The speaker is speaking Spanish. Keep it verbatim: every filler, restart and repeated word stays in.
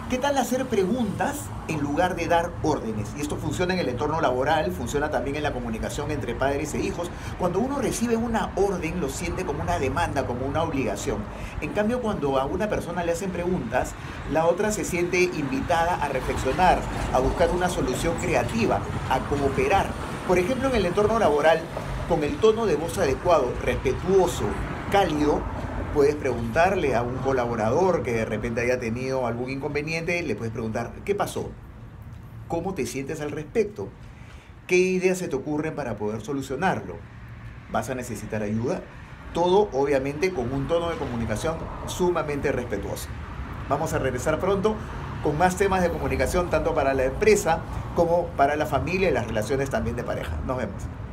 ¿Qué tal hacer preguntas en lugar de dar órdenes? Y esto funciona en el entorno laboral, funciona también en la comunicación entre padres e hijos. Cuando uno recibe una orden, lo siente como una demanda, como una obligación. En cambio, cuando a una persona le hacen preguntas, la otra se siente invitada a reflexionar, a buscar una solución creativa, a cooperar. Por ejemplo, en el entorno laboral, con el tono de voz adecuado, respetuoso, cálido, puedes preguntarle a un colaborador que de repente haya tenido algún inconveniente, le puedes preguntar, ¿qué pasó? ¿Cómo te sientes al respecto? ¿Qué ideas se te ocurren para poder solucionarlo? ¿Vas a necesitar ayuda? Todo, obviamente, con un tono de comunicación sumamente respetuoso. Vamos a regresar pronto con más temas de comunicación, tanto para la empresa como para la familia y las relaciones también de pareja. Nos vemos.